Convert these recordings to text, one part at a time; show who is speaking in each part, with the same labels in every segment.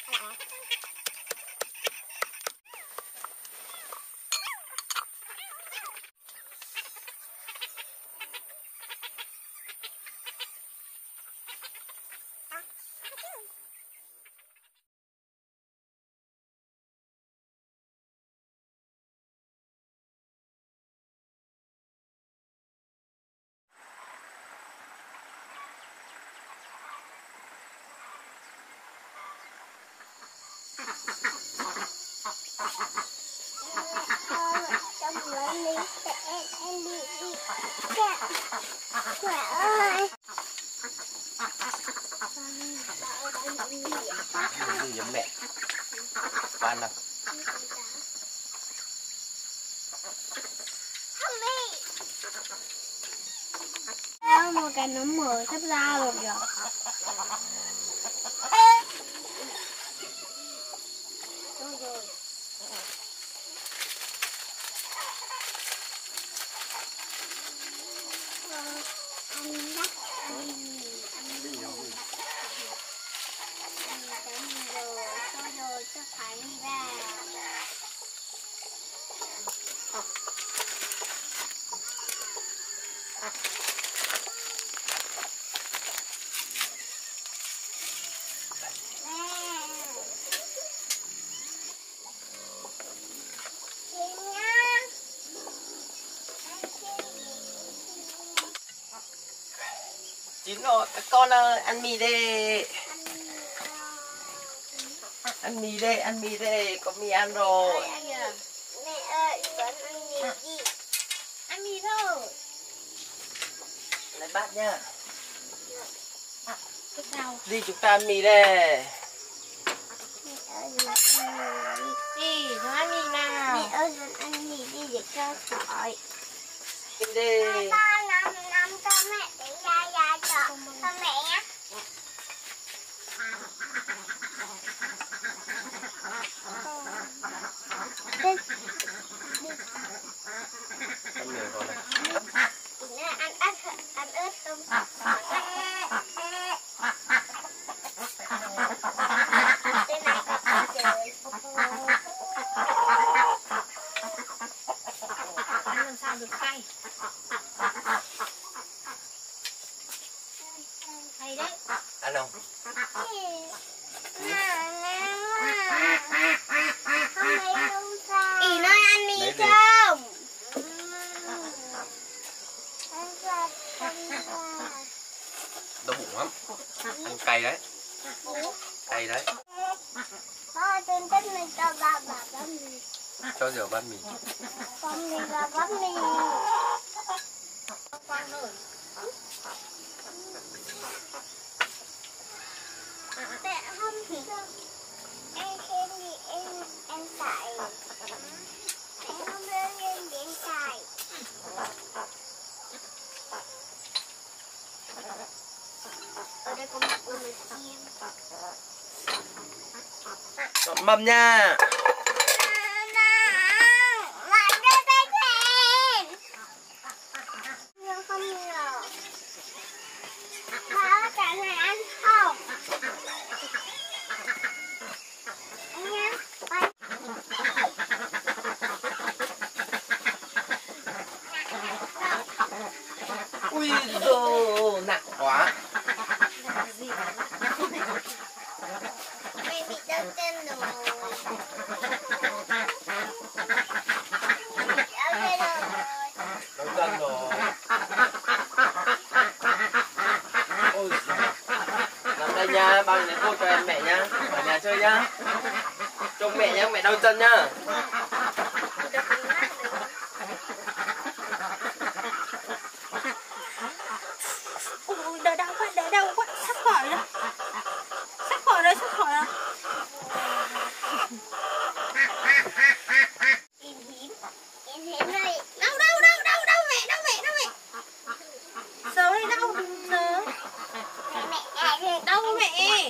Speaker 1: Gì vậy mẹ? Ăn nào.
Speaker 2: Một cái nó mở sắp ra rồi kìa.
Speaker 1: Chín rồi, các con ơi, ăn mì đi. Ăn mì đi, ăn mì đi, có mì ăn rồi.
Speaker 2: Mẹ ơi, con ăn mì đi. Ăn mì thôi.
Speaker 1: Lấy bát nhá.
Speaker 2: Cái sao?
Speaker 1: Đi chúng ta ăn mì đi.
Speaker 2: Mẹ ơi, con ăn mì đi.
Speaker 1: Đi, nó ăn mì nào.
Speaker 2: Mẹ ơi, con ăn mì đi để cho khỏi.
Speaker 1: Đi đi.
Speaker 2: Con nằm cho mẹ để ra cho mẹ nhé.
Speaker 1: Ăn mì rồi này.
Speaker 2: Ăn ớt không? Đây này, trời. Ăn làm sao được cay? Hay đấy.
Speaker 1: Ăn không?
Speaker 2: Ý nói ăn mì không?
Speaker 1: Đau bụng lắm. Ăn cay đấy. Cay đấy.
Speaker 2: Thôi, tên tất mình cho bà bát mì.
Speaker 1: Cho rửa bát mì.
Speaker 2: Con mình là bát mì. Con ơi. Mẹ không thì em xem thì em xài. Mẹ không lên em điện xài. Ở đây có một con chim.
Speaker 1: Chọn mâm nha. Ui dồi, nặng quá.
Speaker 2: Mẹ bị đau chân rồi.
Speaker 1: Đau chân rồi. Ôi giời. Làm đây nha, bao nhiêu cô cho em mẹ nhá. Ở nhà chơi nhá. Cho mẹ nhá, mẹ đau chân nhá.
Speaker 2: Ui, đau quá, sắp khỏi rồi. Sắp khỏi rồi. Em hiếm đây. Đâu mẹ. Sờ đây, đau, sờ. Mẹ, đâu mẹ.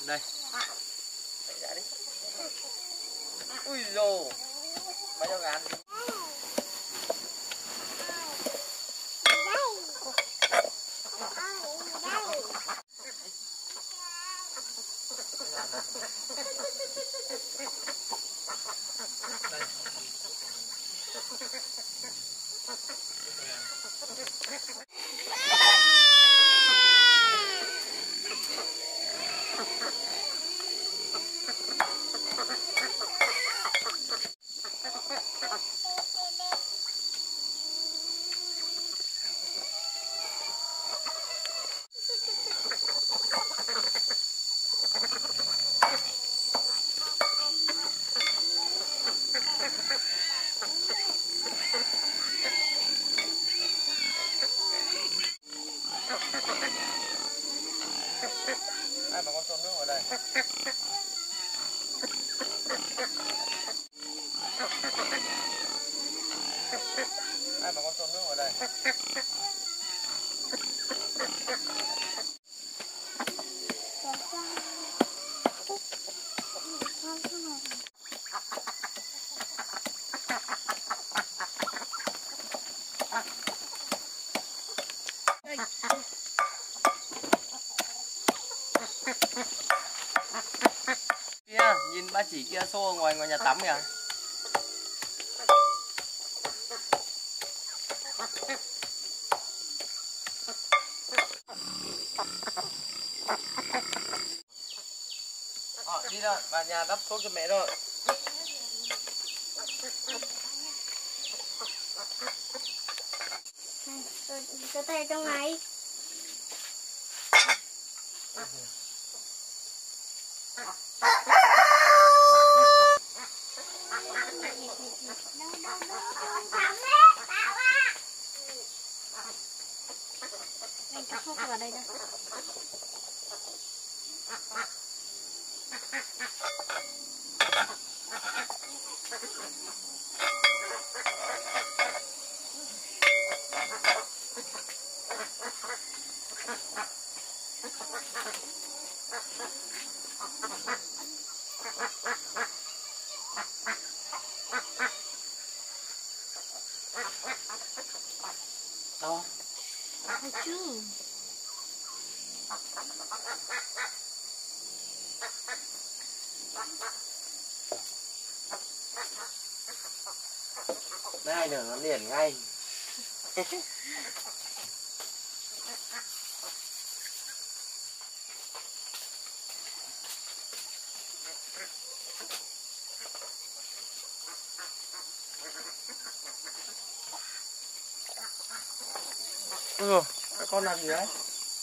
Speaker 1: Đây. Đẩy ra đi. Ui dồi. Bao nhiêu ngàn? Ai mà con trộn nước ở đây? Ai mà con trộn nước ở đây? Kia, nhìn ba chỉ kia xô ngoài nhà tắm kìa. Đi rồi, vào nhà đắp thuốc cho mẹ rồi.
Speaker 2: Có tay trong này. Anh cho thuốc vào đây đây.
Speaker 1: Đâu?
Speaker 2: Chứ.
Speaker 1: Đây nữa nó liền ngay. Các con làm gì đấy?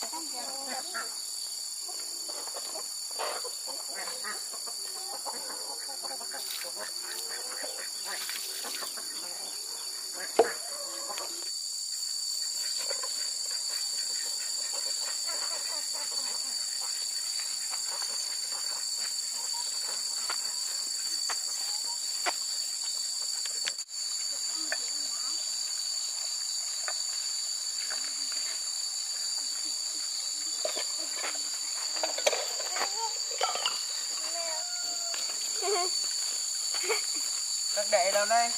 Speaker 1: Các đệ đâu đây?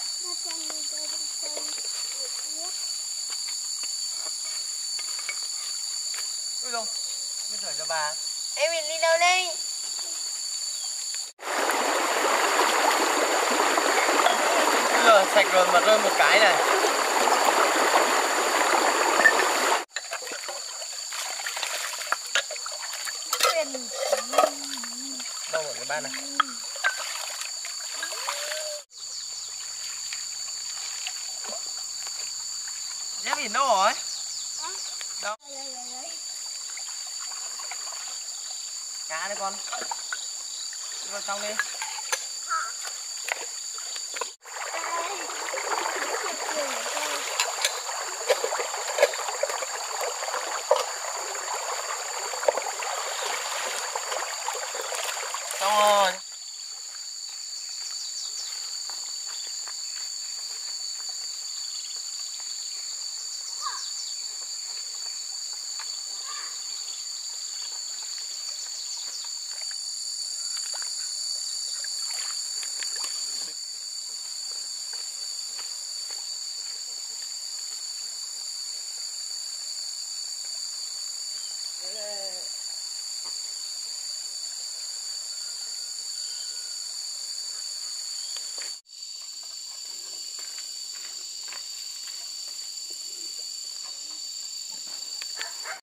Speaker 1: Ui dồi, biết rồi cho bà.
Speaker 2: Em mình đi đâu đây?
Speaker 1: Bây giờ sạch rồi mà rơi một cái này. Đâu rồi cái ban này? Dép biển đâu rồi? Đâu? Cá đấy con. Đi vào trong đi.